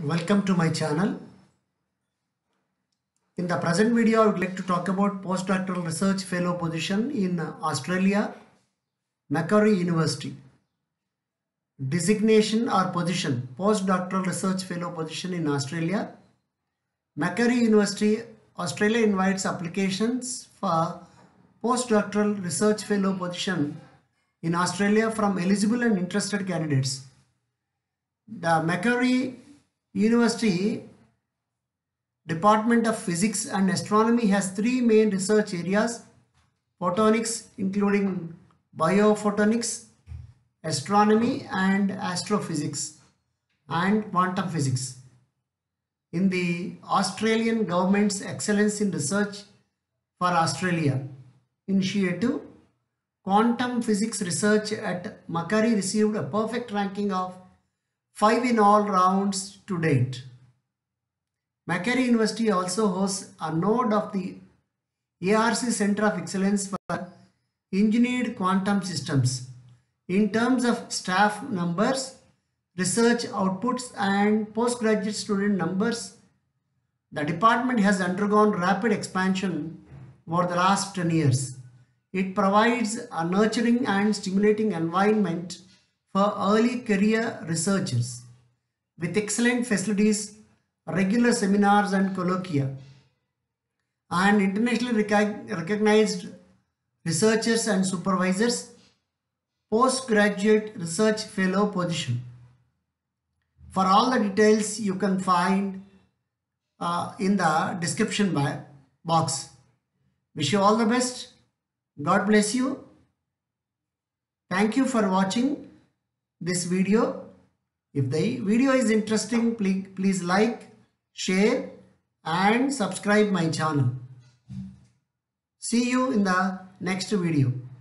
Welcome to my channel. In the present video, I would like to talk about postdoctoral research fellow position in Australia, Macquarie University. Designation or position, postdoctoral research fellow position in Australia. Macquarie University, Australia invites applications for postdoctoral research fellow position in Australia from eligible and interested candidates. The Macquarie University Department of Physics and Astronomy has three main research areas: photonics, including biophotonics, astronomy and astrophysics, and quantum physics. In the Australian government's Excellence in Research for Australia initiative, quantum physics research at Macquarie received a perfect ranking of 5 in all rounds to date. Macquarie University also hosts a node of the ARC Center of Excellence for Engineered Quantum Systems. In terms of staff numbers, research outputs and postgraduate student numbers, the department has undergone rapid expansion over the last 10 years. It provides a nurturing and stimulating environment for early career researchers with excellent facilities, regular seminars and colloquia, and internationally recognized researchers and supervisors. Postgraduate research fellow position. For all the details you can find in the description box. Wish you all the best. God bless you. Thank you for watching this video. If the video is interesting, please like, share and subscribe my channel. See you in the next video.